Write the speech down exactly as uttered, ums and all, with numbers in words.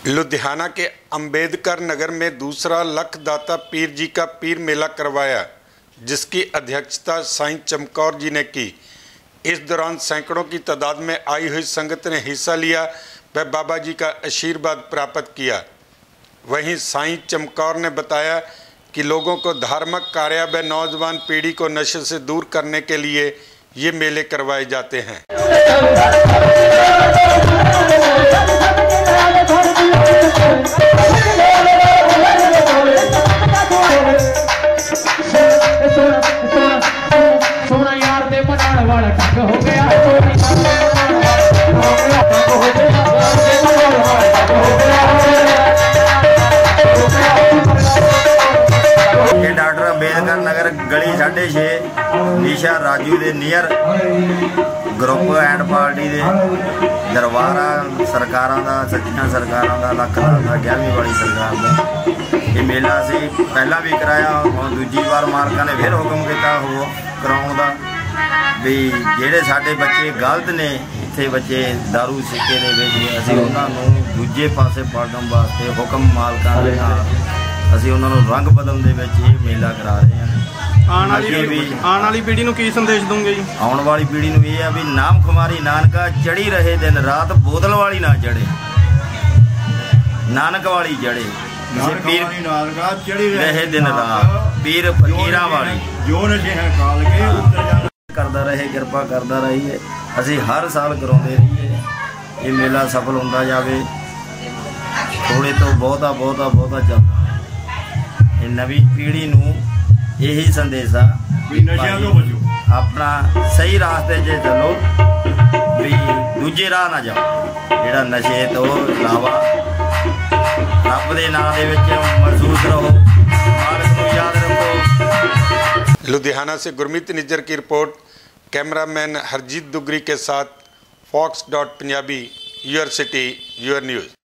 लुधियाना के अंबेडकर नगर में दूसरा लखदाता पीर जी का पीर मेला करवाया, जिसकी अध्यक्षता साईं चमकौर जी ने की। इस दौरान सैकड़ों की तादाद में आई हुई संगत ने हिस्सा लिया व बाबा जी का आशीर्वाद प्राप्त किया। वहीं साईं चमकौर ने बताया कि लोगों को धार्मिक कार्य व नौजवान पीढ़ी को नशे से दूर करने के लिए ये मेले करवाए जाते हैं। डॉक्टर अंबेडकर नगर गली साढ़े छे निशा राजू के नियर ग्रुप एंड पार्टी के दरबारा सरकारों का सच्चियां सरकारों का लख का ग्यारहवीं वाली सरकार का ये मेला से पहला भी कराया और दूजी बार मालका ने फिर हुक्म किया हो कराने का भी जेडे साडे बच्चे गलत ने इत्थे बच्चे दारू सिक्के के असीं उन्हां नूं दूजे पासे पढ़न वास्ते हुक्म मालका ने ਅਸੀਂ ਉਹਨਾਂ ਨੂੰ रंग बदल ਦੇ ਵਿੱਚ ਇਹ ਮੇਲਾ करा रहे हैं। ਆਉਣ ਵਾਲੀ ਵੀ ਆਉਣ ਵਾਲੀ ਪੀੜ੍ਹੀ ਨੂੰ ਕੀ ਸੰਦੇਸ਼ ਦੋਗੇ ਜੀ? ਆਉਣ ਵਾਲੀ ਪੀੜ੍ਹੀ ਨੂੰ ਇਹ ਆ ਵੀ ਨਾਮ ਖੁਮਾਰੀ ਨਾਨਕਾ ਚੜੀ ਰਹੇ ਦਿਨ ਰਾਤ ਬੋਤਲ ਵਾਲੀ ਨਾ ਚੜੇ, ਨਾਨਕ ਵਾਲੀ ਜੜੇ ਪੀਰ ਨਾਨਕਾ ਚੜੀ ਰਹੇ ਦਿਨ ਰਾਤ ਪੀਰ ਫਕੀਰਾਂ ਵਾਲੀ ਜੋ ਨਸ਼ੇ ਹੈ ਕਾਲ ਕੇ ਉੱਤਰ ਜਾ ਕਰਦਾ ਰਹੇ ਕਿਰਪਾ ਕਰਦਾ ਰਹੀਏ। ਅਸੀਂ ਹਰ ਸਾਲ ਕਰਾਉਂਦੇ ਰਹੀਏ, ਇਹ ਮੇਲਾ ਸਫਲ ਹੁੰਦਾ ਜਾਵੇ। ਥੋੜੇ ਤੋਂ ਬਹੁਤਾ ਬਹੁਤਾ ਬਹੁਤਾ ਚੱਲਦਾ नवी पीढ़ी नूं यही संदेश आ अपना सही रास्ते च चलो, भी दूजे राह ना जाओ जेड़ा नशे तो इलावा रब दे नाम दे विच महसूस रहो, मालिक नूं याद रखो। लुधियाना से गुरमीत निज्जर की रिपोर्ट, कैमरामैन हरजीत दुगरी के साथ Fox dot Punjabi, your city your news.